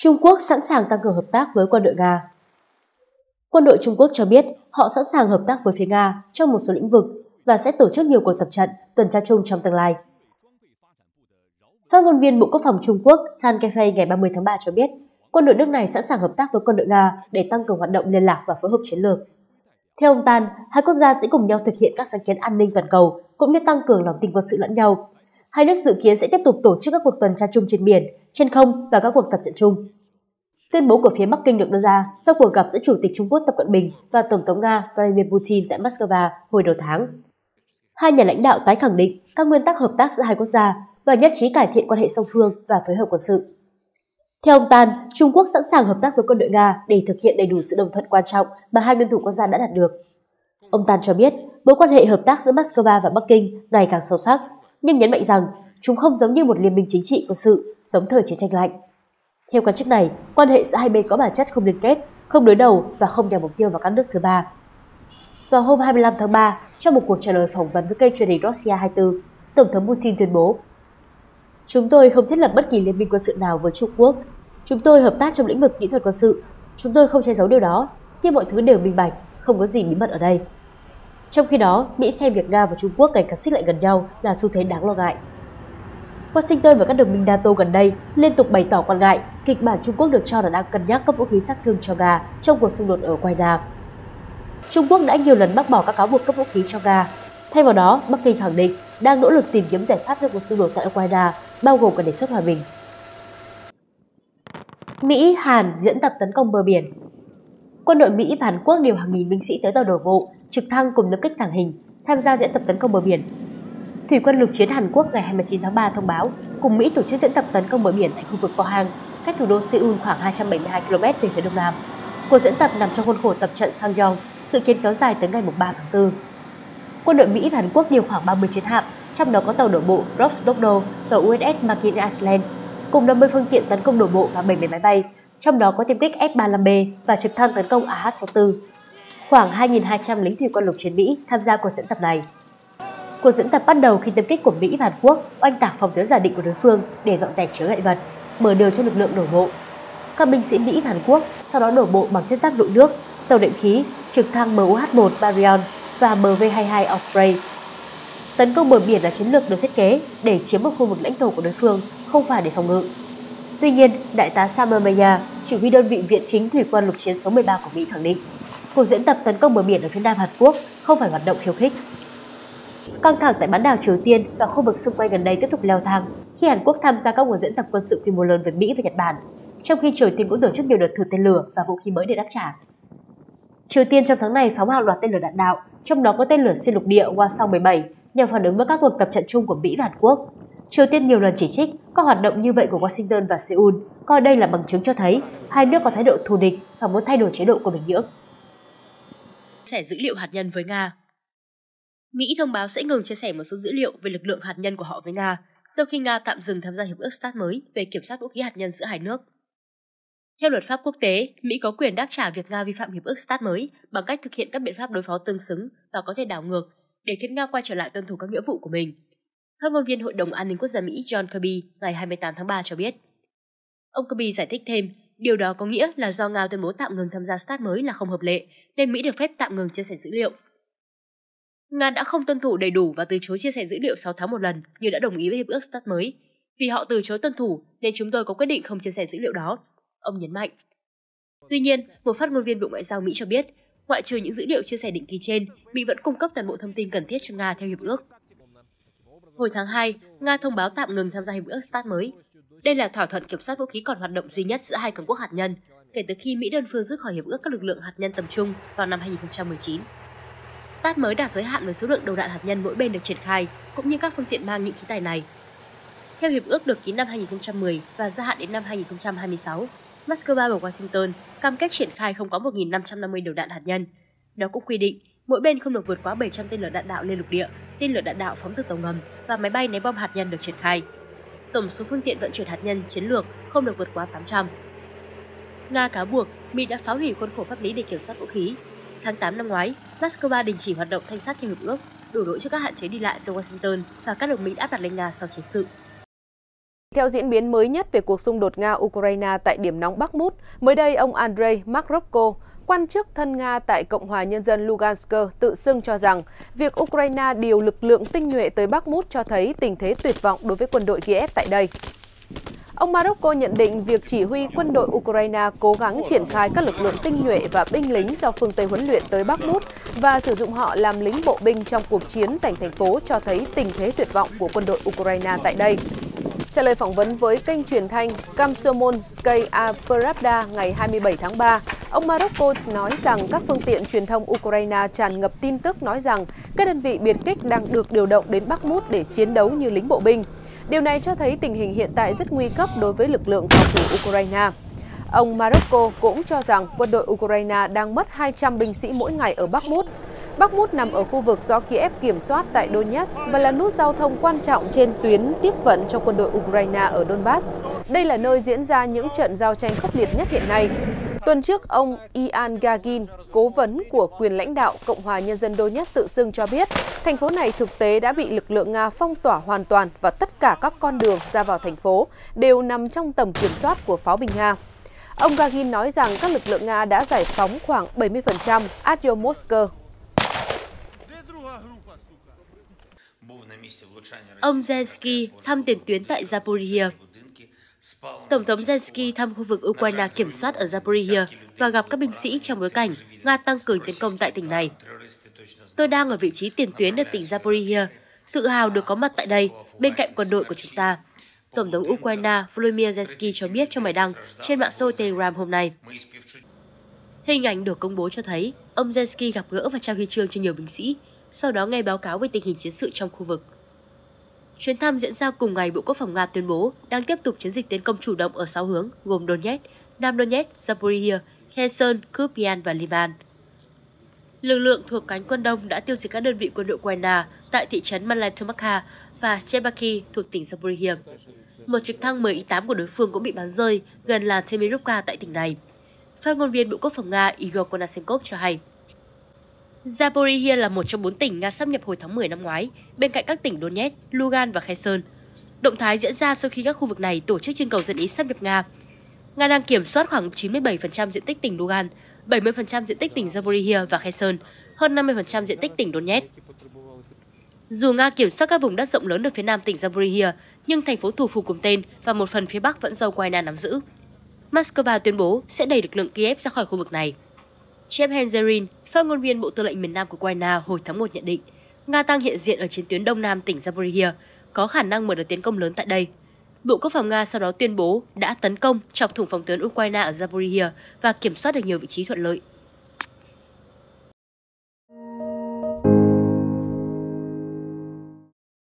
Trung Quốc sẵn sàng tăng cường hợp tác với quân đội Nga. Quân đội Trung Quốc cho biết họ sẵn sàng hợp tác với phía Nga trong một số lĩnh vực và sẽ tổ chức nhiều cuộc tập trận, tuần tra chung trong tương lai. Phát ngôn viên Bộ Quốc phòng Trung Quốc Tan Kefei ngày 30 tháng 3 cho biết quân đội nước này sẵn sàng hợp tác với quân đội Nga để tăng cường hoạt động liên lạc và phối hợp chiến lược. Theo ông Tan, hai quốc gia sẽ cùng nhau thực hiện các sáng kiến an ninh toàn cầu cũng như tăng cường lòng tin quân sự lẫn nhau. Hai nước dự kiến sẽ tiếp tục tổ chức các cuộc tuần tra chung trên biển, trên không và các cuộc tập trận chung. Tuyên bố của phía Bắc Kinh được đưa ra sau cuộc gặp giữa Chủ tịch Trung Quốc Tập Cận Bình và Tổng thống Nga Vladimir Putin tại Moscow hồi đầu tháng. Hai nhà lãnh đạo tái khẳng định các nguyên tắc hợp tác giữa hai quốc gia và nhất trí cải thiện quan hệ song phương và phối hợp quân sự. Theo ông Tan, Trung Quốc sẵn sàng hợp tác với quân đội Nga để thực hiện đầy đủ sự đồng thuận quan trọng mà hai nguyên thủ quốc gia đã đạt được. Ông Tan cho biết mối quan hệ hợp tác giữa Moscow và Bắc Kinh ngày càng sâu sắc, nhưng nhấn mạnh rằng chúng không giống như một liên minh chính trị quân sự sống thời chiến tranh lạnh. Theo quan chức này, quan hệ giữa hai bên có bản chất không liên kết, không đối đầu và không nhằm mục tiêu vào các nước thứ ba. Vào hôm 25 tháng 3, trong một cuộc trả lời phỏng vấn với kênh truyền hình Russia 24, Tổng thống Putin tuyên bố: "Chúng tôi không thiết lập bất kỳ liên minh quân sự nào với Trung Quốc. Chúng tôi hợp tác trong lĩnh vực kỹ thuật quân sự. Chúng tôi không che giấu điều đó, nhưng mọi thứ đều minh bạch, không có gì bí mật ở đây." Trong khi đó, Mỹ xem việc Nga và Trung Quốc ngày càng xích lại gần nhau là xu thế đáng lo ngại. Washington và các đồng minh NATO gần đây liên tục bày tỏ quan ngại kịch bản Trung Quốc được cho là đang cân nhắc cấp vũ khí sát thương cho Nga trong cuộc xung đột ở Ukraine. Trung Quốc đã nhiều lần bác bỏ các cáo buộc cấp vũ khí cho Nga. Thay vào đó, Bắc Kinh khẳng định đang nỗ lực tìm kiếm giải pháp cho cuộc xung đột tại Ukraine, bao gồm cả đề xuất hòa bình. Mỹ, Hàn diễn tập tấn công bờ biển. Quân đội Mỹ và Hàn Quốc điều hàng nghìn binh sĩ tới tàu đổ bộ, trực thăng cùng tập kích tàng hình tham gia diễn tập tấn công bờ biển. Thủy quân lục chiến Hàn Quốc ngày 29 tháng 3 thông báo cùng Mỹ tổ chức diễn tập tấn công bờ biển tại khu vực Pohang, cách thủ đô Seoul khoảng 272 km về phía đông nam. Cuộc diễn tập nằm trong khuôn khổ tập trận Sangyong, dự kiến kéo dài tới ngày 3 tháng 4. Quân đội Mỹ và Hàn Quốc điều khoảng 30 chiến hạm, trong đó có tàu đổ bộ Rostock, tàu USS Martin Island, cùng 50 phương tiện tấn công đổ bộ và 70 máy bay, trong đó có tiêm kích F-35B và trực thăng tấn công AH-64. Khoảng 2.200 lính thủy quân lục chiến Mỹ tham gia cuộc diễn tập này. Cuộc diễn tập bắt đầu khi tiêm kích của Mỹ và Hàn Quốc oanh tạc phòng tuyến giả định của đối phương để dọn dẹp chướng ngại vật, mở đường cho lực lượng đổ bộ. Các binh sĩ Mỹ và Hàn Quốc sau đó đổ bộ bằng thiết giáp lội nước, tàu đệm khí, trực thăng MUH-1 Marion và MV-22 Osprey. Tấn công bờ biển là chiến lược được thiết kế để chiếm một khu vực lãnh thổ của đối phương, không phải để phòng ngự. Tuy nhiên, Đại tá Samer Meyer, chỉ huy đơn vị viện chính thủy quân lục chiến số 13 của Mỹ khẳng định, cuộc diễn tập tấn công bờ biển ở phía nam Hàn Quốc không phải hoạt động khiêu khích. Căng thẳng tại bán đảo Triều Tiên và khu vực xung quanh gần đây tiếp tục leo thang khi Hàn Quốc tham gia các cuộc diễn tập quân sự quy mô lớn với Mỹ và Nhật Bản, trong khi Triều Tiên cũng tổ chức nhiều đợt thử tên lửa và vũ khí mới để đáp trả. Triều Tiên trong tháng này phóng hàng loạt tên lửa đạn đạo, trong đó có tên lửa xuyên lục địa Hwasong-17 nhằm phản ứng với các cuộc tập trận chung của Mỹ và Hàn Quốc. Triều Tiên nhiều lần chỉ trích các hoạt động như vậy của Washington và Seoul, coi đây là bằng chứng cho thấy hai nước có thái độ thù địch và muốn thay đổi chế độ của Bình Nhưỡng. Chia sẻ dữ liệu hạt nhân với Nga. Mỹ thông báo sẽ ngừng chia sẻ một số dữ liệu về lực lượng hạt nhân của họ với Nga sau khi Nga tạm dừng tham gia hiệp ước START mới về kiểm soát vũ khí hạt nhân giữa hai nước. Theo luật pháp quốc tế, Mỹ có quyền đáp trả việc Nga vi phạm hiệp ước START mới bằng cách thực hiện các biện pháp đối phó tương xứng và có thể đảo ngược để khiến Nga quay trở lại tuân thủ các nghĩa vụ của mình. Phát ngôn viên Hội đồng An ninh Quốc gia Mỹ John Kirby ngày 28 tháng 3 cho biết. Ông Kirby giải thích thêm, điều đó có nghĩa là do Nga tuyên bố tạm ngừng tham gia START mới là không hợp lệ, nên Mỹ được phép tạm ngừng chia sẻ dữ liệu. Nga đã không tuân thủ đầy đủ và từ chối chia sẻ dữ liệu 6 tháng một lần như đã đồng ý với hiệp ước START mới. Vì họ từ chối tuân thủ nên chúng tôi có quyết định không chia sẻ dữ liệu đó, ông nhấn mạnh. Tuy nhiên, một phát ngôn viên Bộ Ngoại giao Mỹ cho biết, ngoại trừ những dữ liệu chia sẻ định kỳ trên, Mỹ vẫn cung cấp toàn bộ thông tin cần thiết cho Nga theo hiệp ước. Hồi tháng 2, Nga thông báo tạm ngừng tham gia hiệp ước START mới. Đây là thỏa thuận kiểm soát vũ khí còn hoạt động duy nhất giữa hai cường quốc hạt nhân kể từ khi Mỹ đơn phương rút khỏi hiệp ước các lực lượng hạt nhân tầm trung vào năm 2019. START mới đạt giới hạn với số lượng đầu đạn hạt nhân mỗi bên được triển khai, cũng như các phương tiện mang những khí tài này. Theo hiệp ước được ký năm 2010 và gia hạn đến năm 2026, Moscow và Washington cam kết triển khai không có 1.550 đầu đạn hạt nhân. Nó cũng quy định mỗi bên không được vượt quá 700 tên lửa đạn đạo liên lục địa, tên lửa đạn đạo phóng từ tàu ngầm và máy bay ném bom hạt nhân được triển khai. Tổng số phương tiện vận chuyển hạt nhân chiến lược không được vượt quá 800. Nga cáo buộc Mỹ đã phá hủy khuôn khổ pháp lý để kiểm soát vũ khí. Tháng 8 năm ngoái, Moscow đình chỉ hoạt động thanh sát theo hiệp ước, đổ lỗi cho các hạn chế đi lại do Washington và các đồng minh áp đặt lên Nga sau chiến sự. Theo diễn biến mới nhất về cuộc xung đột Nga-Ukraine tại điểm nóng Bakhmut, mới đây ông Andrei Markovko, quan chức thân Nga tại Cộng hòa Nhân dân Lugansk tự xưng cho rằng việc Ukraine điều lực lượng tinh nhuệ tới Bakhmut cho thấy tình thế tuyệt vọng đối với quân đội Kiev tại đây. Ông Markovko nhận định việc chỉ huy quân đội Ukraine cố gắng triển khai các lực lượng tinh nhuệ và binh lính do phương Tây huấn luyện tới Bakhmut và sử dụng họ làm lính bộ binh trong cuộc chiến giành thành phố cho thấy tình thế tuyệt vọng của quân đội Ukraine tại đây. Trả lời phỏng vấn với kênh truyền thanh Komsomolskaya Pravda ngày 27 tháng 3, ông Markovko nói rằng các phương tiện truyền thông Ukraine tràn ngập tin tức nói rằng các đơn vị biệt kích đang được điều động đến Bakhmut để chiến đấu như lính bộ binh. Điều này cho thấy tình hình hiện tại rất nguy cấp đối với lực lượng phòng thủ Ukraine. Ông Markovko cũng cho rằng quân đội Ukraine đang mất 200 binh sĩ mỗi ngày ở Bakhmut. Bakhmut nằm ở khu vực do Kiev kiểm soát tại Donetsk và là nút giao thông quan trọng trên tuyến tiếp vận cho quân đội Ukraine ở Donbass. Đây là nơi diễn ra những trận giao tranh khốc liệt nhất hiện nay. Tuần trước, ông Ian Gagin, cố vấn của quyền lãnh đạo Cộng hòa Nhân dân Donetsk tự xưng cho biết, thành phố này thực tế đã bị lực lượng Nga phong tỏa hoàn toàn và tất cả các con đường ra vào thành phố đều nằm trong tầm kiểm soát của pháo binh Nga. Ông Gagin nói rằng các lực lượng Nga đã giải phóng khoảng 70% Artyomovsk. Ông Zelensky thăm tiền tuyến tại Zaporizhia. Tổng thống Zelensky thăm khu vực Ukraine kiểm soát ở Zaporizhia và gặp các binh sĩ trong bối cảnh Nga tăng cường tiến công tại tỉnh này. Tôi đang ở vị trí tiền tuyến ở tỉnh Zaporizhia, tự hào được có mặt tại đây bên cạnh quân đội của chúng ta. Tổng thống Ukraine Volodymyr Zelensky cho biết trong bài đăng trên mạng xã hội Telegram hôm nay. Hình ảnh được công bố cho thấy ông Zelensky gặp gỡ và trao huy chương cho nhiều binh sĩ, sau đó nghe báo cáo về tình hình chiến sự trong khu vực. Chuyến thăm diễn ra cùng ngày Bộ Quốc phòng Nga tuyên bố đang tiếp tục chiến dịch tiến công chủ động ở 6 hướng gồm Donetsk, Nam Donetsk, Zaporizhia, Kherson, Kupiansk và Liman. Lực lượng thuộc cánh quân Đông đã tiêu diệt các đơn vị quân đội Ukraine tại thị trấn Malatomaka và Chebaki thuộc tỉnh Zaporizhia. Một trực thăng Mi-8 của đối phương cũng bị bắn rơi gần làng Temirovka tại tỉnh này. Phát ngôn viên Bộ Quốc phòng Nga Igor Konashenkov cho hay. Zaporizhia là một trong 4 tỉnh Nga sáp nhập hồi tháng 10 năm ngoái, bên cạnh các tỉnh Donetsk, Lugansk và Kherson. Động thái diễn ra sau khi các khu vực này tổ chức trưng cầu dân ý sáp nhập Nga. Nga đang kiểm soát khoảng 97% diện tích tỉnh Lugansk, 70% diện tích tỉnh Zaporizhia và Kherson, hơn 50% diện tích tỉnh Donetsk. Dù Nga kiểm soát các vùng đất rộng lớn ở phía nam tỉnh Zaporizhia, nhưng thành phố thủ phủ cùng tên và một phần phía bắc vẫn do Ukraine nắm giữ. Moscow tuyên bố sẽ đẩy lực lượng Kiev ra khỏi khu vực này. Yevhen Zerin, phát ngôn viên Bộ Tư lệnh miền Nam của Ukraine hồi tháng 1 nhận định, Nga tăng hiện diện ở chiến tuyến đông nam tỉnh Zaporizhia, có khả năng mở đợt tiến công lớn tại đây. Bộ Quốc phòng Nga sau đó tuyên bố đã tấn công chọc thủng phòng tuyến Ukraine ở Zaporizhia và kiểm soát được nhiều vị trí thuận lợi.